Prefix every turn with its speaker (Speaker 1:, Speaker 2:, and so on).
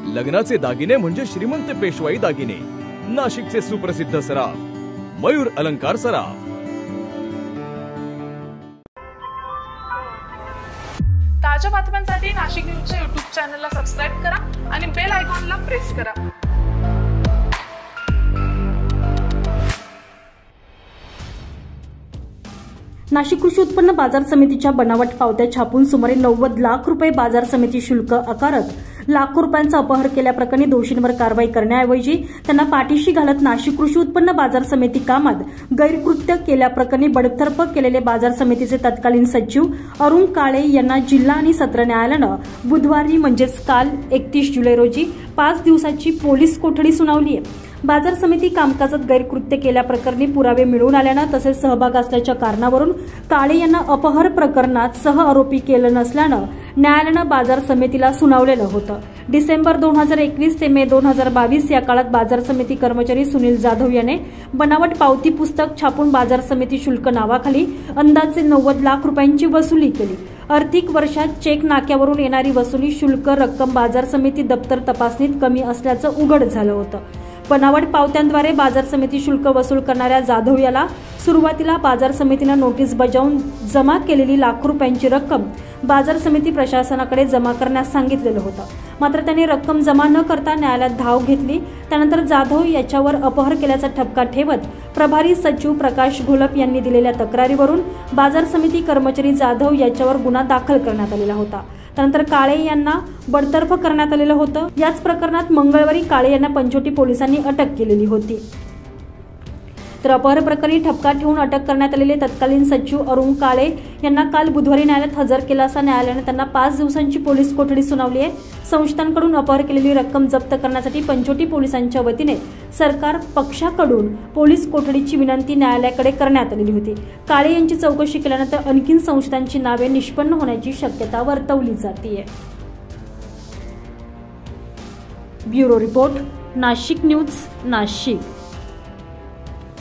Speaker 1: लग्नाचे दागिने म्हणजे श्रीमंत पेशवाई दागिने, नाशिकचे सुप्रसिद्ध सराफ मयूर अलंकार सराफ।
Speaker 2: ताज्या बातम्यांसाठी नाशिक न्यूजच्या YouTube चॅनलला सबस्क्राइब करा आणि बेल आयकॉनला प्रेस करा।
Speaker 3: नाशिक कृषी उत्पन्न बाजार समितीच्या बनावट पावत्या छापून सुमारे 90 लाख रुपये बाजार समिती शुल्क आकारत लाखो रुपयांचा अपहार केल्याप्रकरणी दोषींवर कारवाई करण्याऐवजी त्यांना पाठीशी घालत नाशिक कृषी उत्पन्न बाजार समिती कामात गैरकृत्य केल्याप्रकरणी बडतर्फ केलेले बाजार समितीचे तत्कालीन सचिव अरुण काळे यांना जिल्हा आणि सत्र न्यायालयानं बुधवारी म्हणजेच काल 31 जुलै रोजी 5 दिवसाची पोलीस कोठडी सुनावली आहे। बाजार समिती कामकाजात गैरकृत्य केल्याप्रकरणी पुरावे मिळून आल्यानं तसेच सहभाग असल्याच्या कारणावरून काळे यांना अपहर प्रकरणात सह आरोपी केलं नसल्यानं न्यायालयानं बाजार समितीला सुनावलेलं होतं। डिसेंबर 2021 ते मे 2022 या काळात बाजार समिती कर्मचारी सुनील जाधव याने बनावट पावती पुस्तक छापून बाजार समिती शुल्क नावाखाली अंदाजे 90 लाख रुपयांची वसुली केली। आर्थिक वर्षात चेक नाक्यावरून येणारी वसुली शुल्क रक्कम बाजार समिती दप्तर तपासणीत कमी असल्याचं उघड झालं होतं। बनावट पावत्यांद्वारे बाजार समिती शुल्क वसूल करणाऱ्या जाधव याला सुरुवातीला बाजार समितीनं नोटीस बजावून जमा केलेली लाखो रुपयांची रक्कम बाजार समिती प्रशासनाकडे जमा करण्यास सांगितलेलं होतं। मात्र त्यांनी रक्कम जमा न करता न्यायालयात धाव घेतली। त्यानंतर जाधव याच्यावर अपहर केल्याचा ठपका ठेवत प्रभारी सचिव प्रकाश घोलप यांनी दिलेल्या तक्रारीवरून बाजार समिती कर्मचारी जाधव याच्यावर गुन्हा दाखल करण्यात आलेला होता। त्यानंतर काळे यांना बडतर्फ करण्यात आलेलं होतं। याच प्रकरणात मंगळवारी काळे यांना पंचवटी पोलिसांनी अटक केलेली होती। तर अपहर प्रकरणी ठपका ठेवून अटक करण्यात आलेले तत्कालीन सचिव अरुण काळे यांना काल बुधवारी न्यायालयात हजर केलं असता न्यायालयाने त्यांना 5 दिवसांची पोलीस कोठडी सुनावली आहे। संशयितांकडून अपहर केलेली रक्कम जप्त करण्यासाठी पंचवटी पोलिसांच्या वतीने सरकार पक्षाकडून पोलीस कोठडीची विनंती न्यायालयाकडे करण्यात आलेली होती। काळे यांची चौकशी केल्यानंतर आणखी संशयितांची नावे निष्पन्न होण्याची शक्यता वर्तवली जाते। Bureau report, Nashik news, Nashik.